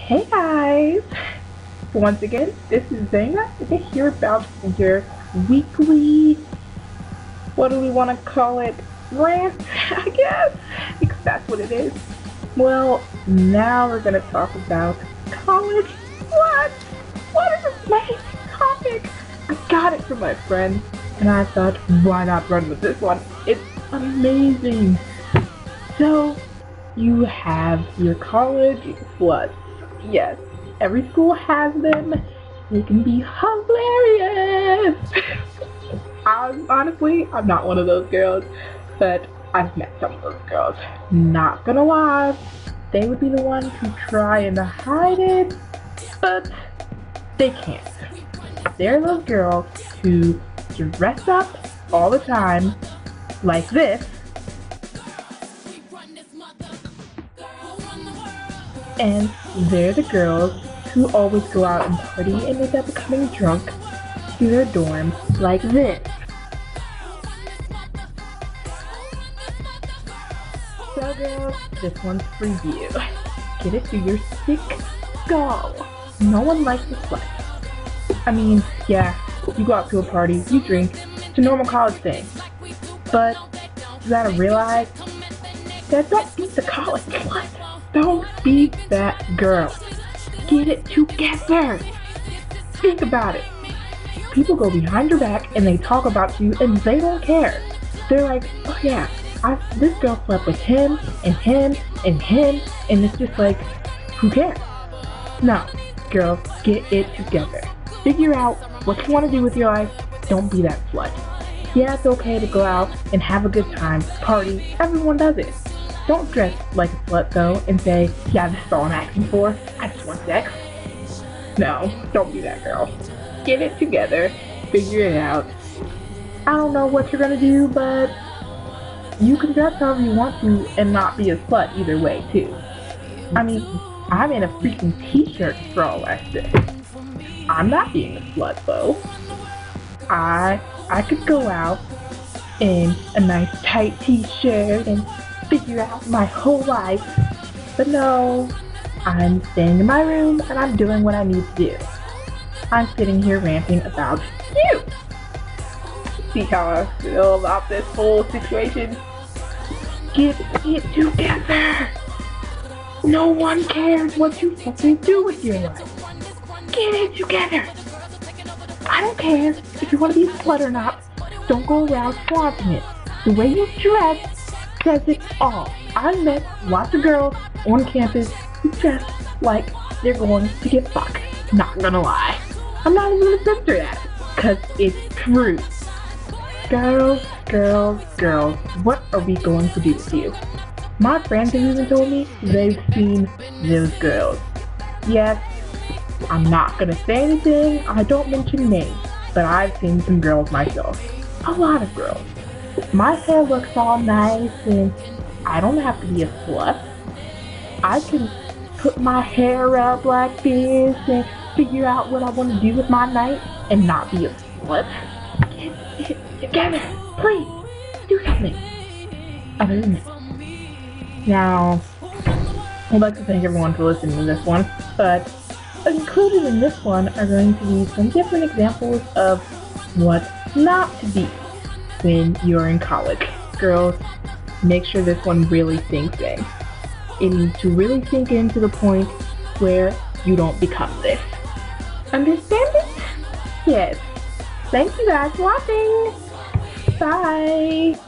Hey guys! Once again, this is Zayna, and here about your weekly, what do we want to call it, rant, I guess, because that's what it is. Well, now we're going to talk about college. What is this nice topic? I got it from my friend, and I thought, why not run with this one? It's amazing. So, you have your college sluts. Yes, every school has them. They can be hilarious. Honestly, I'm not one of those girls, but I've met some of those girls. Not gonna lie, they would be the ones who try and hide it, but they can't. They're those girls who dress up all the time, like this, and they're the girls who always go out and party and end up becoming drunk to their dorm like this. So girls, this one's for you. Get it through your thick skull. No one likes a slut. I mean, yeah, you go out to a party, you drink, it's a normal college thing. But you gotta realize that don't be the college slut. Don't be that girl. Get it together. Think about it. People go behind your back and they talk about you and they don't care. They're like, oh yeah, this girl slept with him and him and him, and it's just like, who cares? No, girls, get it together. Figure out what you want to do with your life. Don't be that slut. Yeah, it's okay to go out and have a good time, party. Everyone does it. Don't dress like a slut though and say, yeah, this is all I'm asking for. I just want sex. No, don't be that girl. Get it together. Figure it out. I don't know what you're gonna do, but you can dress however you want to and not be a slut either way too. I mean, I'm in a freaking t-shirt for all that shit. I'm not being a slut though. I could go out in a nice tight t-shirt and figure out my whole life, but no, I'm staying in my room and I'm doing what I need to do. I'm sitting here ranting about you. See how I feel about this whole situation? Get it together. No one cares what you fucking do with your life. Get it together. I don't care if you want to be a slut or not. Don't go around flaunting it. The way you dress says it all. I've met lots of girls on campus who dress like they're going to get fucked. Not gonna lie. I'm not even gonna censor that, cause it's true. Girls, what are we going to do with you? My friends have even told me they've seen those girls. Yes, I'm not gonna say anything, I don't mention names, but I've seen some girls myself. A lot of girls. My hair looks all nice and I don't have to be a slut. I can put my hair up like this and figure out what I want to do with my night and not be a slut. Get it together. Please, do something other than that. Now, I'd like to thank everyone for listening to this one, but included in this one are going to be some different examples of what not to be when you're in college. Girls, make sure this one really sinks in. It needs to really sink in to the point where you don't become this. Understand it? Yes. Thank you guys for watching. Bye.